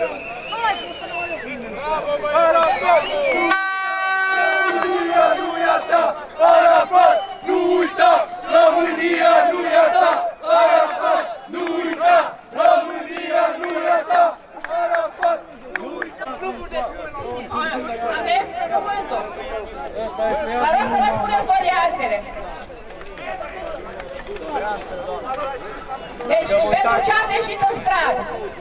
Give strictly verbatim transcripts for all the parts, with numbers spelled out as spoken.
România nu e a ta, Arafat, nu uita! România nu e a ta, Arafat, nu uita! România nu e a ta, Arafat, nu uita! Aveți cuvântul. Vă rog să vă spuneți doleanțele. Deci, pentru ce ați ieșit în stradă?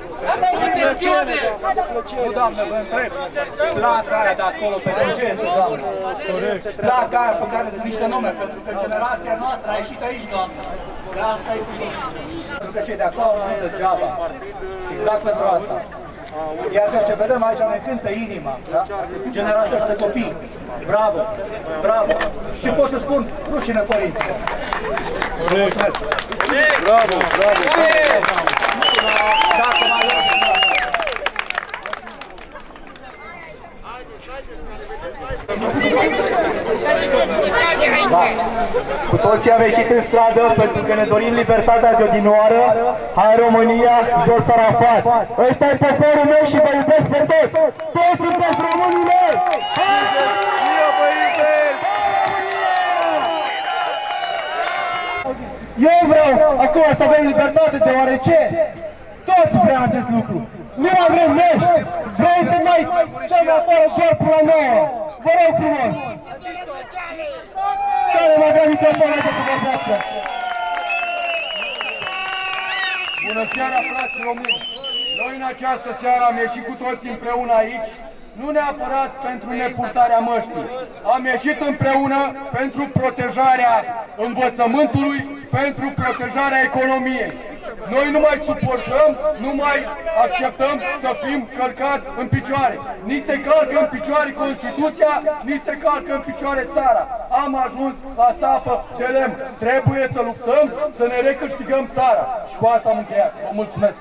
Nu, doamnă, vă întreb. Placa aia de acolo, pe Regență, doamnă. Placa aia pe care sunt niște nume, pentru că generația noastră a ieșit aici, doamnă. De asta e cu pentru că cei de acolo sunt degeaba. Exact pentru asta. Iar ceea ce vedem aici ne cântă inima, da? Generația asta de copii. Bravo, bravo. Și pot să spun, rușine părinților. Mulțumesc. Bravo, bravo. Dacă mai Da. Cu toți ce am ieșit în stradă pentru că ne dorim libertatea de odinioară, hai România, jos Arafat! Ăsta e poporul meu și vă iubesc pe toți! Toți sunteți românii mei! Hai România, vă iubesc! Eu vreau acum să avem libertate, deoarece toți vrem acest lucru! Nu mai vrem nești! Vrei să mai stăm afară doar până la nouă! Vă rog frumos! Care mă avea microfonul de să vorbească? Bună seara, frați români! Noi în această seară am ieșit cu toți împreună aici, nu neapărat pentru nepurtarea măștii. Am ieșit împreună pentru protejarea învățământului, pentru protejarea economiei. Noi nu mai suportăm, nu mai acceptăm să fim călcați în picioare. Ni se calcă în picioare Constituția, ni se calcă în picioare țara. Am ajuns la sapă de lemn. Trebuie să luptăm, să ne recâștigăm țara. Și cu asta am încheiat. Vă mulțumesc!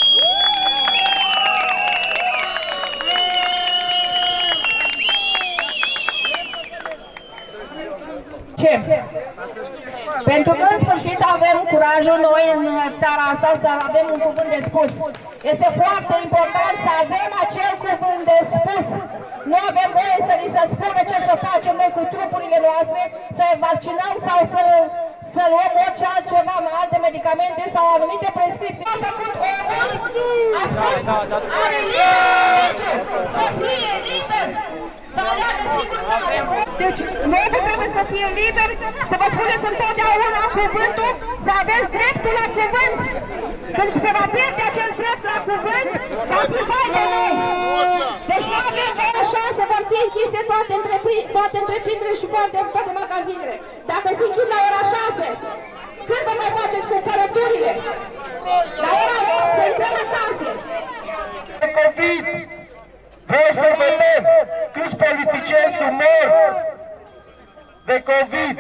Ce? Pentru că în sfârșit avem curajul noi în țara asta să avem un cuvânt de spus. Este foarte important să avem acel cuvânt de spus. Nu avem voie să ni se spună ce să facem noi cu trupurile noastre, să vaccinăm sau să, să luăm orice altceva, alte medicamente sau anumite prescripții. A făcut omul, a spus, are liber, să fie liber. Să aleagă sigur care. Deci, noi trebuie să fie liberi, să vă spuneți întotdeauna cuvântul, să aveți dreptul la cuvânt. Când se va pierde acest drept la cuvânt, s-a privat de noi. Deci nu avem voie așa să vor fi închise toate, întrepri- toate întreprinderile și toate, toate magazinele. Dacă se închid la ora șase, când vă mai faceți cumpărăturile? La ora opt să intrăm în case. COVID! Vreau să vedem câți politicieni sunt morți de COVID.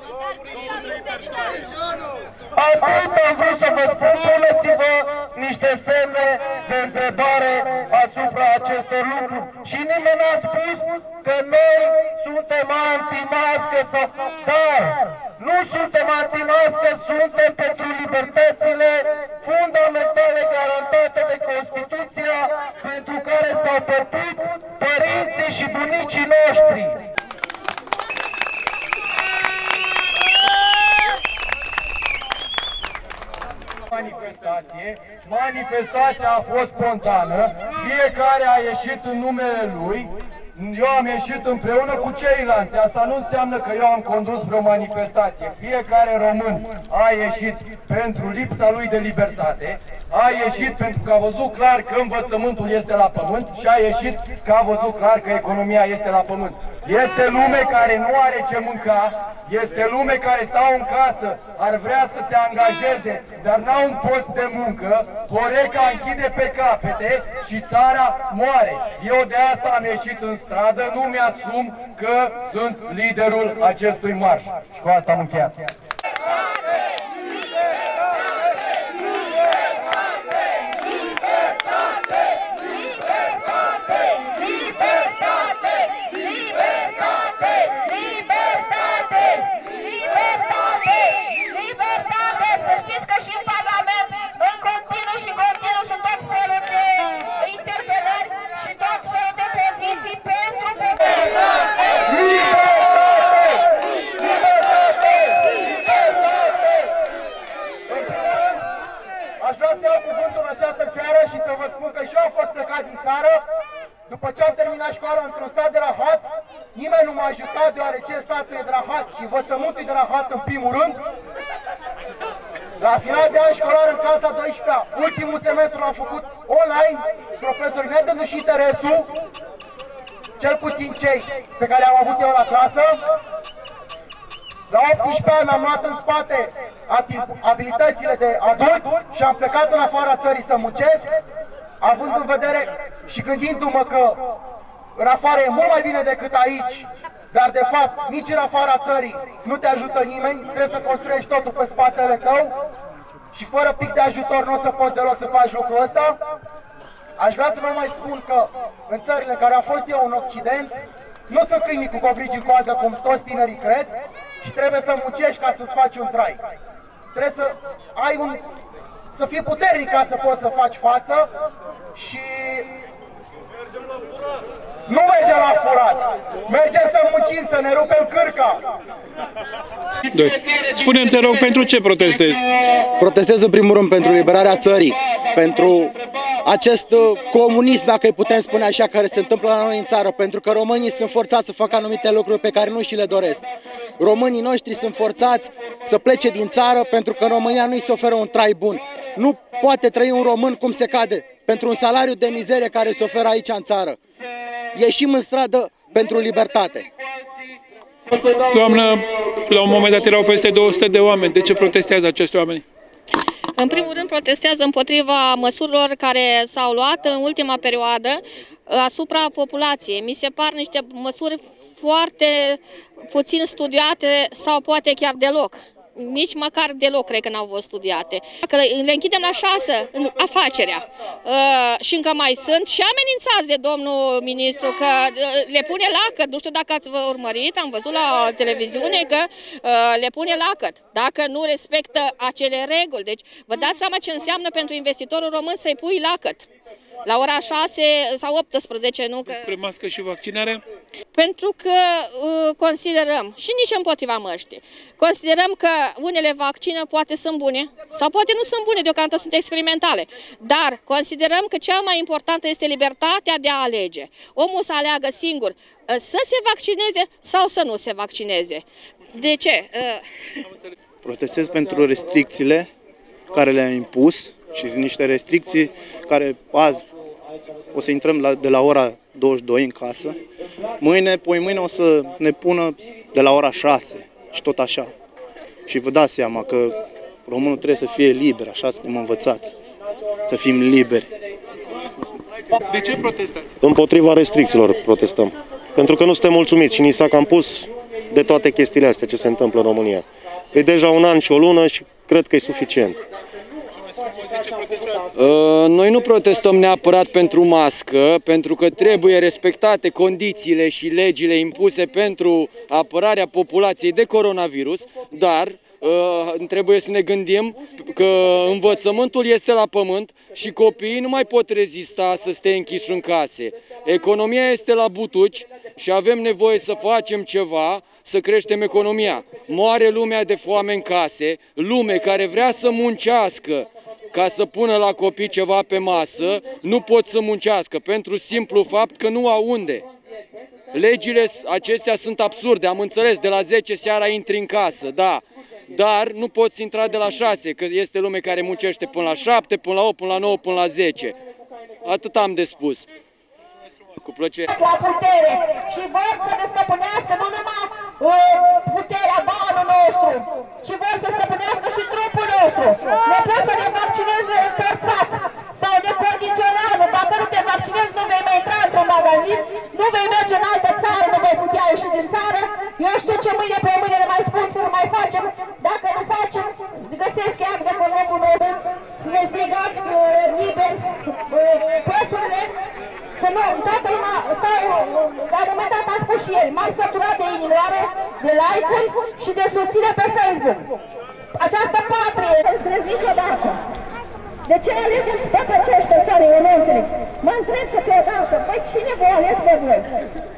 Atât am vrut să vă spun, puneți-vă niște semne de întrebare asupra acestor lucruri. Și nimeni n-a spus că noi suntem anti-mască sau... Dar nu suntem anti-mască, suntem pentru libertățile fundamentale garantate de Constituția, pentru care s-au bătut părinții și bunicii noștri. Manifestație. Manifestația a fost spontană, fiecare a ieșit în numele lui. Eu am ieșit împreună cu ceilalți. Asta nu înseamnă că eu am condus vreo manifestație. Fiecare român a ieșit pentru lipsa lui de libertate, a ieșit pentru că a văzut clar că învățământul este la pământ și a ieșit că a văzut clar că economia este la pământ. Este lume care nu are ce mânca, este lume care stau în casă, ar vrea să se angajeze, dar n-au un post de muncă, Horeca închide pe capete și țara moare. Eu de asta am ieșit în stradă, nu mi-asum că sunt liderul acestui marș. Și cu asta am încheiat. Să știți că și în Parlament, în continuu și continuu, sunt tot felul de interpelări. țară și să vă spun că și eu am fost plecat din țară. După ce am terminat școala într-un stat de rahat, nimeni nu m-a ajutat deoarece statul e de rahat și învățământul e de rahat în primul rând. La final de an școlar în clasa a douăsprezecea, ultimul semestru l-am făcut online, profesorii ne-au dădut și interesul, cel puțin cei pe care am avut eu la clasă. La optsprezece ani am luat în spate abilitățile de adult și am plecat în afara țării să muncesc, având în vedere și gândindu-mă că în afară e mult mai bine decât aici, dar de fapt nici în afara țării nu te ajută nimeni, trebuie să construiești totul pe spatele tău și fără pic de ajutor nu o să poți deloc să faci lucrul ăsta. Aș vrea să vă mai spun că în țările în care am fost eu în Occident, nu sunt câini cu covrigi în coadă, cum toți tinerii cred, și trebuie să muncești ca să-ți faci un trai. Trebuie să ai un... să fii puternic ca să poți să faci față și... Nu mergem la furat! Mergem să muncim, să ne rupem cârca! Spune-mi, te rog, pentru ce protestezi? Protestez în primul rând pentru liberarea țării, pentru acest comunism, dacă îi putem spune așa, care se întâmplă la noi în țară, pentru că românii sunt forțați să facă anumite lucruri pe care nu și le doresc. Românii noștri sunt forțați să plece din țară pentru că în România nu îi se oferă un trai bun. Nu poate trăi un român cum se cade, pentru un salariu de mizerie care se oferă aici în țară. Ieșim în stradă pentru libertate. Doamnă, la un moment dat erau peste două sute de oameni. De ce protestează acești oameni? În primul rând protestează împotriva măsurilor care s-au luat în ultima perioadă asupra populației. Mi se par niște măsuri foarte puțin studiate sau poate chiar deloc. Nici măcar deloc cred că n-au fost studiate. Dacă le închidem la șase în afacerea uh, și încă mai sunt și amenințați de domnul ministru că uh, le pune lacăt, nu știu dacă ați urmărit, am văzut la televiziune că uh, le pune lacăt dacă nu respectă acele reguli. Deci vă dați seama ce înseamnă pentru investitorul român să-i pui lacăt. La ora șase sau optsprezece, nu? Că... Despre mască și vaccinare? Pentru că uh, considerăm, și nici împotriva măștii, considerăm că unele vaccine poate sunt bune sau poate nu sunt bune, deocamdată sunt experimentale, dar considerăm că cea mai importantă este libertatea de a alege. Omul să aleagă singur uh, să se vaccineze sau să nu se vaccineze. De ce? Uh... Protestez pentru restricțiile care le-am impus și sunt niște restricții care azi o să intrăm la, de la ora douăzeci și doi în casă, mâine, poi mâine o să ne pună de la ora șase și tot așa. Și vă dați seama că românul trebuie să fie liber, așa suntem învățați, să fim liberi. De ce protestați? Împotriva restricțiilor protestăm, pentru că nu suntem mulțumiți și ni s-a cam pus de toate chestiile astea ce se întâmplă în România. E deja un an și o lună și cred că e suficient. Noi nu protestăm neapărat pentru mască, pentru că trebuie respectate condițiile și legile impuse pentru apărarea populației de coronavirus, dar trebuie să ne gândim că învățământul este la pământ și copiii nu mai pot rezista să stea închiși în case. Economia este la butuci și avem nevoie să facem ceva, să creștem economia. Moare lumea de foame în case, lume care vrea să muncească ca să pună la copii ceva pe masă, nu pot să muncească, pentru simplu fapt că nu au unde. Legile acestea sunt absurde, am înțeles, de la zece seara intri în casă, da, dar nu poți intra de la șase, că este lume care muncește până la șapte, până la opt, până la nouă, până la zece. Atât am de spus. Cu plăcere. La putere și vor să ne stăpânească nu numai uh, puterea banul nostru, ci vor să stăpânească și trupul nostru. Ne pot să ne vaccineze forțat sau ne condiționează. Dacă nu te vaccinezi, nu vei mai intra într-un magazin, nu vei merge în altă țară, nu vei putea ieși din țară. Eu știu ce mâine pe mâine ne mai spun să nu mai facem. Dacă nu facem, găsesc chiar de colocul meu, investigați uh, liber uh, presurile. Să nu, toată lumea, stai, la un moment dat am spus și el, m-am săturat de inimioare, de like-uri și de susține pe Facebook. Această patrie nu înțeles niciodată. De ce alegem toate acești persoane, eu nu înțeleg. Mă întreb câteodată, băi, cine vă ales pe voi?